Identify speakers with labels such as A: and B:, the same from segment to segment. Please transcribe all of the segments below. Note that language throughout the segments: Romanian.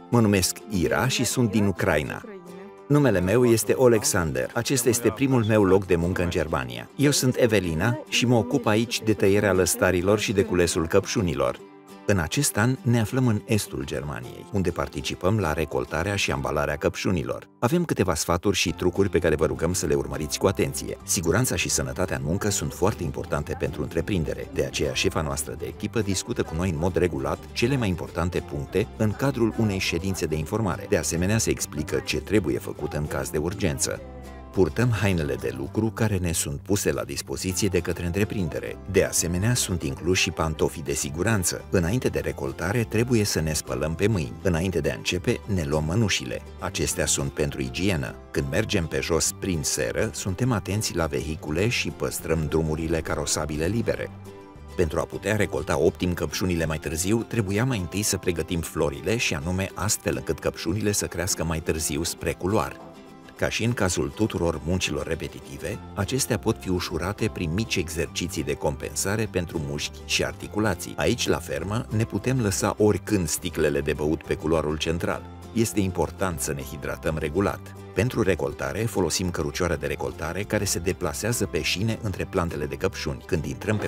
A: Mă numesc Ira și sunt din Ucraina. Numele meu este Alexander. Acesta este primul meu loc de muncă în Germania. Eu sunt Evelina și mă ocup aici de tăierea lăstarilor și de culesul căpșunilor. În acest an ne aflăm în estul Germaniei, unde participăm la recoltarea și ambalarea căpșunilor. Avem câteva sfaturi și trucuri pe care vă rugăm să le urmăriți cu atenție. Siguranța și sănătatea în muncă sunt foarte importante pentru întreprindere, de aceea șefa noastră de echipă discută cu noi în mod regulat cele mai importante puncte în cadrul unei ședințe de informare. De asemenea, se explică ce trebuie făcut în caz de urgență. Purtăm hainele de lucru care ne sunt puse la dispoziție de către întreprindere. De asemenea, sunt incluși și pantofii de siguranță. Înainte de recoltare, trebuie să ne spălăm pe mâini. Înainte de a începe, ne luăm mănușile. Acestea sunt pentru igienă. Când mergem pe jos prin seră, suntem atenți la vehicule și păstrăm drumurile carosabile libere. Pentru a putea recolta optim căpșunile mai târziu, trebuia mai întâi să pregătim florile și anume astfel încât căpșunile să crească mai târziu spre culoar. Ca și în cazul tuturor muncilor repetitive, acestea pot fi ușurate prin mici exerciții de compensare pentru mușchi și articulații. Aici, la fermă, ne putem lăsa oricând sticlele de băut pe culoarul central. Este important să ne hidratăm regulat. Pentru recoltare, folosim cărucioare de recoltare care se deplasează pe șine între plantele de căpșuni. Când intrăm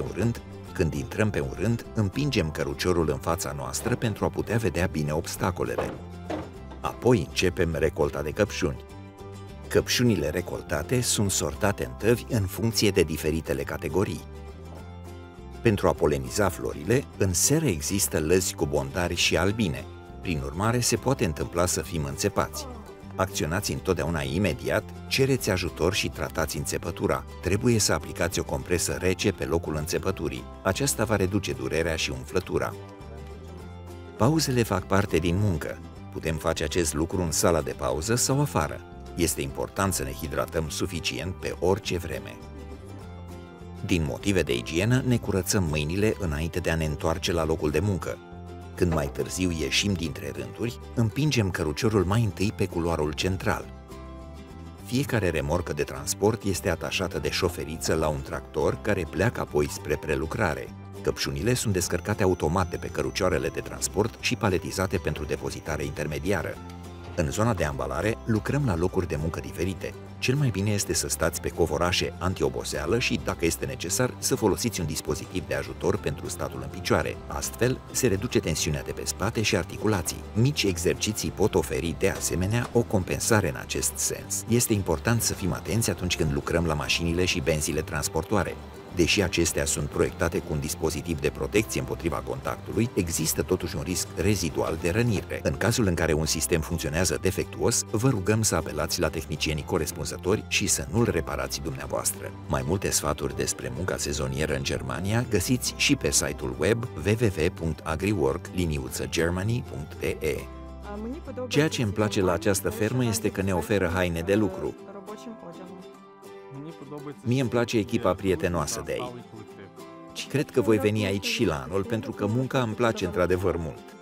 A: pe un rând, împingem căruciorul în fața noastră pentru a putea vedea bine obstacolele. Apoi începem recolta de căpșuni. Căpșunile recoltate sunt sortate în tăvi în funcție de diferitele categorii. Pentru a poleniza florile, în seră există lăzi cu bondari și albine. Prin urmare, se poate întâmpla să fim înțepați. Acționați întotdeauna imediat, cereți ajutor și tratați înțepătura. Trebuie să aplicați o compresă rece pe locul înțepăturii. Aceasta va reduce durerea și umflătura. Pauzele fac parte din muncă. Putem face acest lucru în sala de pauză sau afară. Este important să ne hidratăm suficient pe orice vreme. Din motive de igienă, ne curățăm mâinile înainte de a ne întoarce la locul de muncă. Când mai târziu ieșim dintre rânduri, împingem căruciorul mai întâi pe culoarul central. Fiecare remorcă de transport este atașată de șoferiță la un tractor care pleacă apoi spre prelucrare. Căpșunile sunt descărcate automat de pe cărucioarele de transport și paletizate pentru depozitare intermediară. În zona de ambalare, lucrăm la locuri de muncă diferite. Cel mai bine este să stați pe covorașe antioboseală și, dacă este necesar, să folosiți un dispozitiv de ajutor pentru statul în picioare. Astfel, se reduce tensiunea de pe spate și articulații. Mici exerciții pot oferi, de asemenea, o compensare în acest sens. Este important să fim atenți atunci când lucrăm la mașinile și benzile transportoare. Deși acestea sunt proiectate cu un dispozitiv de protecție împotriva contactului, există totuși un risc rezidual de rănire. În cazul în care un sistem funcționează defectuos, vă rugăm să apelați la tehnicienii corespunzători și să nu-l reparați dumneavoastră. Mai multe sfaturi despre munca sezonieră în Germania găsiți și pe site-ul web www.agriwork-germany.de. Ceea ce îmi place la această fermă este că ne oferă haine de lucru. Mie îmi place echipa prietenoasă de aici. Și cred că voi veni aici și la anul pentru că munca îmi place într-adevăr mult.